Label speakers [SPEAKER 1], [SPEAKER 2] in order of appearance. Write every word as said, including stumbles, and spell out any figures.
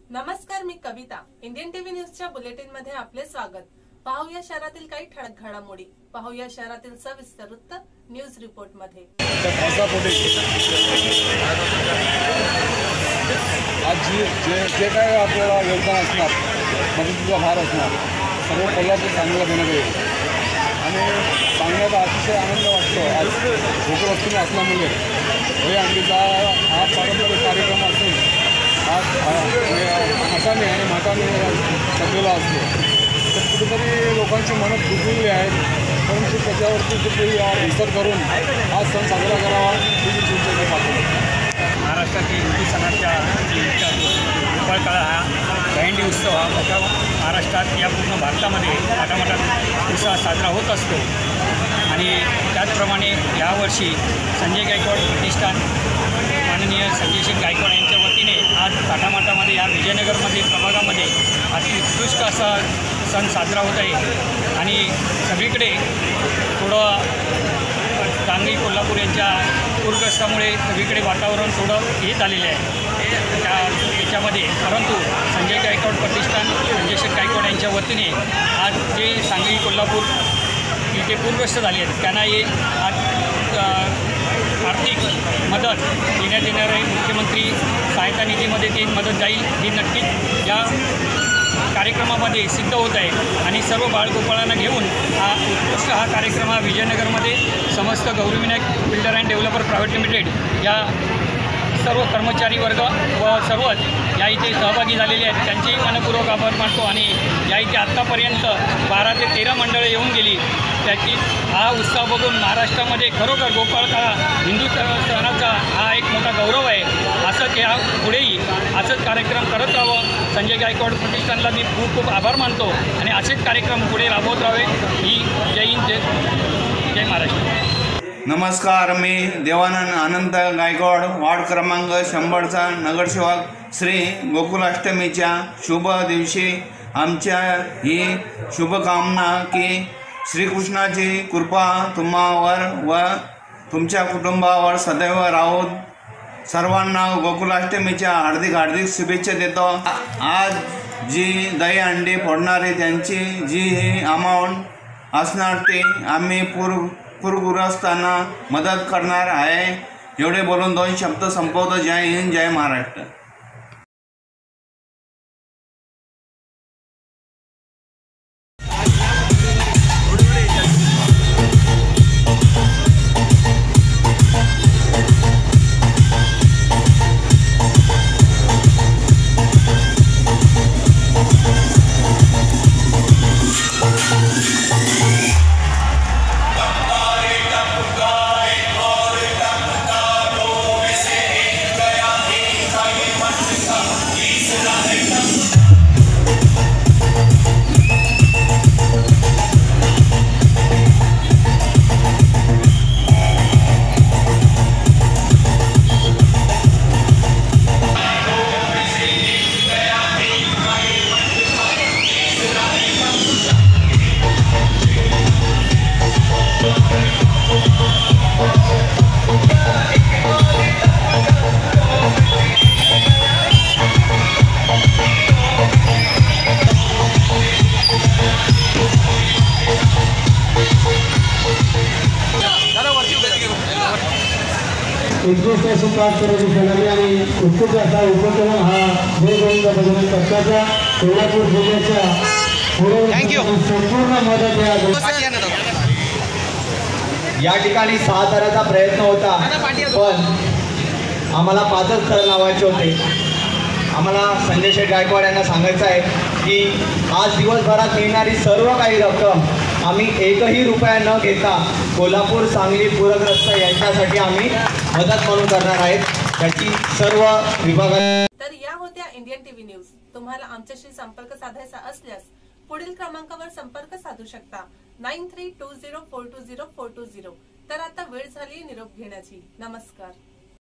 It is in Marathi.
[SPEAKER 1] नमस्कार, मी कविता. इंडियन टीव्ही न्यूजच्या बुलेटिन मध्ये आपले स्वागत. पाहूया शहरातील काही ठळक घडामोडी. पाहूया शहरातील सविस्तर वृत्त न्यूज रिपोर्ट मध्ये.
[SPEAKER 2] आज जे जे काय आपल्याला योगदान असणार, मदतीचा भार असणार, सर्व कोल्हापूर सांगलीला देण्यात येईल आणि सांगण्याचा अतिशय आनंद वाटतो. आज गोकुळाष्टमी असल्यामुळे दही अंडीचा हा पारंपरिक कार्यक्रम असून आज हाताने आणि माताने सजवला असतो. तर कुठेतरी लोकांची मनं दुखलेली आहेत, परंतु त्याच्यावरती कुठेतरी विचार करून हा सण साजरा करावा ही चिंता पाहतो.
[SPEAKER 3] महाराष्ट्रातील हिंदू सणाच्या गोपाळकाळा हा दहीहंडी उत्सव हा मोठ्या महाराष्ट्रात या पूर्ण भारतामध्ये मोठ्या उत्साहात साजरा होत असतो. आणि त्याचप्रमाणे यावर्षी संजय गायकवाड प्रतिष्ठान माननीय संजय सिंग गायकवाड यांच्या वतीने आज थाटामाटामध्ये या विजयनगरमध्ये प्रभागामध्ये अति उत्कृष्ट असा सण साजरा होत आहे. आणि सगळीकडे थोडं सांगली कोल्हापूर यांच्या पूरग्रस्तामुळे सगळीकडे वातावरण थोडं हे झालेलं आहे त्या याच्यामध्ये, परंतु संजय गायकवाड प्रतिष्ठान संजय सिंग गायकवाड यांच्या वतीने आज जे सांगली कोल्हापूर इथे पूरग्रस्त झाले आहेत त्यांना हे आज आर्थिक मदत देण्यात येणार आहे. मुख्यमंत्री सहायता निधीमध्ये ती मदत जाईल, ही नक्कीच या कार्यक्रमामध्ये सिद्ध होत आहे. आणि सर्व बाळगोपाळांना घेऊन हा उत्कृष्ट हा कार्यक्रम हा विजयनगरमध्ये समस्त Gaurivinayak builder and developer private limited या सर्व कर्मचारी वर्ग व सर्वच या इथे सहभागी झालेले आहेत, त्यांचेही मनपूर्वक आभार मानतो. आणि या इथे आत्तापर्यंत बारा ते तेरा मंडळं येऊन गेली. त्याची हा उत्सव बघून महाराष्ट्रामध्ये खरोखर गोपाळकाळा हिंदू सणाचा हा एक मोठा गौरव आहे. असंच या पुढेही असंच कार्यक्रम करत राहावं. संजय गायकवाड प्रतिष्ठानला मी खूप खूप आभार मानतो आणि असेच कार्यक्रम पुढे राबवत राहावे. ही जय हिंद, जय जय महाराष्ट्र.
[SPEAKER 4] नमस्कार, मी देवानंद अनंत गायकवाड, वार्ड क्रमांक शंभरचा नगरसेवक. श्री गोकुळाष्टमीच्या शुभ दिवशी आमच्या ही शुभकामना की श्रीकृष्णाची कृपा तुम्हावर व तुमच्या कुटुंबावर सदैव राहो. सर्वांना गोकुळाष्टमीच्या हार्दिक हार्दिक शुभेच्छा देतो. आज जी दही अंडी फोडणारे त्यांची जी ही अमाऊंट असणार ते आम्ही पूर पूरग्रस्तांना मदत करणार आहे. एवढे बोलून दोन शब्द संपवतो. जय हिंद, जय महाराष्ट्र.
[SPEAKER 5] उत्कृष्ट अशी प्राप्त करायची सलामी आणि उत्कृष्ट असा उपक्रम हा गोविंद भजन पक्षाचा कोल्हापूर जिल्ह्याच्या संपूर्ण मदत
[SPEAKER 6] या ठिकाणी सहा तराचा प्रयत्न होता, पण आम्हाला पाचच थर लावायचे होते. आम्हाला संजय शेठ गायकवाड यांना सांगायचं आहे की आज दिवसभरात मिळणारी सर्व काही रक्कम आम्ही एकही रुपया न घेता कोल्हापूर सांगली पूरग्रस्त यांच्यासाठी आम्ही मदत म्हणून करणार आहेत. त्याची सर्व विभागात.
[SPEAKER 1] तर या होत्या इंडियन टीव्ही न्यूज. तुम्हाला आमच्याशी संपर्क साधायचा असल्यास पुढील क्रमांकावर संपर्क साधू शकता. Nine three two zero four two zero four two zero. तर आता वेळ झाली निरोप घेण्याची. नमस्कार.